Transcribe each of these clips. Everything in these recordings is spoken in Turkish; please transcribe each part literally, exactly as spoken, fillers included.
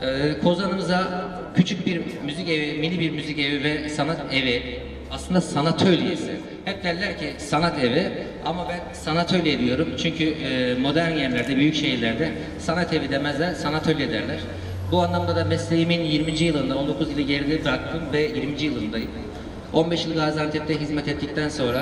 Ee, Kozan'ımıza küçük bir müzik evi, mini bir müzik evi ve sanat evi, aslında sanatölyesi. Hep derler ki sanat evi ama ben sanatölye diyorum çünkü e, modern yerlerde, büyük şehirlerde sanat evi demezler, sanatölye derler. Bu anlamda da mesleğimin yirminci yılında, on dokuz yılı geride bıraktım ve yirminci yılındayım. on beş yıl Gaziantep'te hizmet ettikten sonra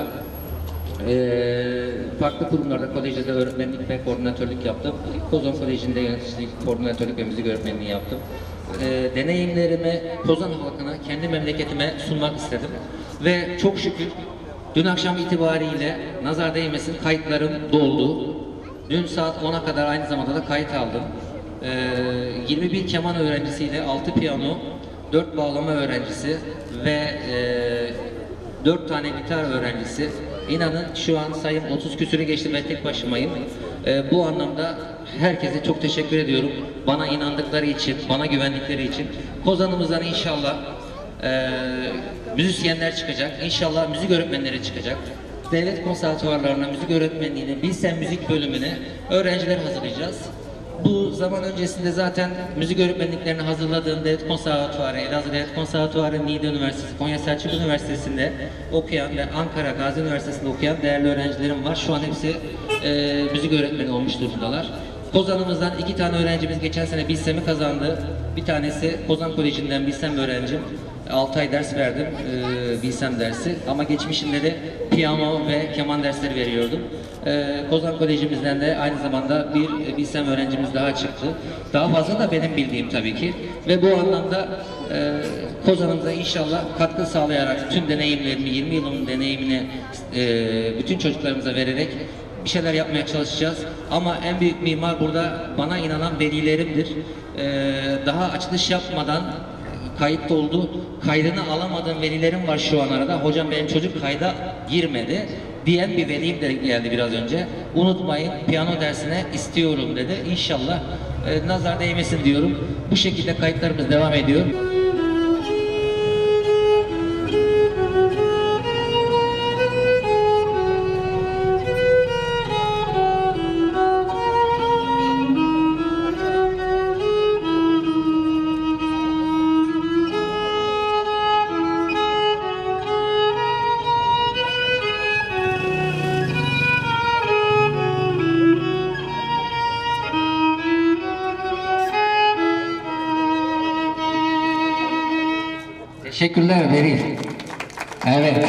e, farklı kurumlarda, kolejde de öğretmenlik ve koordinatörlük yaptım. Kozan Koleji'nde yöneticilik, koordinatörlük ve müzik öğretmenliği yaptım. E, deneyimlerimi Kozan halkına, kendi memleketime sunmak istedim. Ve çok şükür dün akşam itibariyle nazar değmesin kayıtlarım doldu. Dün saat ona kadar aynı zamanda da kayıt aldım. E, yirmi bir keman öğrencisiyle altı piyano, dört bağlama öğrencisi ve e, dört tane gitar öğrencisi. İnanın şu an sayım otuz küsürü geçti ve tek başımayım. Ee, bu anlamda herkese çok teşekkür ediyorum. Bana inandıkları için, bana güvendikleri için. Kozan'ımızdan inşallah e, müzisyenler çıkacak, inşallah müzik öğretmenleri çıkacak. Devlet konservatuvarlarına, müzik öğretmenliğine, Bilsen Müzik bölümüne öğrenciler hazırlayacağız. Bu zaman öncesinde zaten müzik öğretmenliklerini hazırladığım Devlet Konservatuvarı, Elazığ Devlet Konservatuvarı, Niğde Üniversitesi, Konya Selçuk Üniversitesi'nde okuyan ve Ankara Gazi Üniversitesi'nde okuyan değerli öğrencilerim var. Şu an hepsi e, müzik öğretmeni olmuş durumdalar. Kozan'ımızdan iki tane öğrencimiz geçen sene Bilsem'i kazandı. Bir tanesi Kozan Koleji'nden Bilsem öğrencim. altı ay ders verdim, e, Bilsem dersi. Ama geçmişinde de piyano ve keman dersleri veriyordum. E, Kozan Kolejimizden de aynı zamanda bir e, Bilsem öğrencimiz daha çıktı. Daha fazla da benim bildiğim tabii ki. Ve bu anlamda e, Kozan'ımıza inşallah katkı sağlayarak tüm deneyimlerimi, yirmi yılın deneyimini e, bütün çocuklarımıza vererek bir şeyler yapmaya çalışacağız. Ama en büyük mimar burada bana inanan velilerimdir. E, daha açılış yapmadan kayıt oldu. Kaydını alamadığım velilerim var şu an arada. Hocam benim çocuk kayda girmedi diyen bir velim de geldi biraz önce. Unutmayın, piyano dersine istiyorum dedi. İnşallah e, nazar değmesin diyorum. Bu şekilde kayıtlarımız devam ediyor. Teşekkürler Beril. Evet.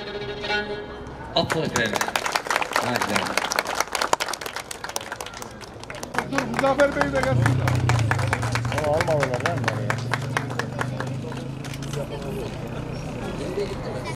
Atıl efendim. Hadi. Zafer Bey de gelsin. Onu almalılar lan.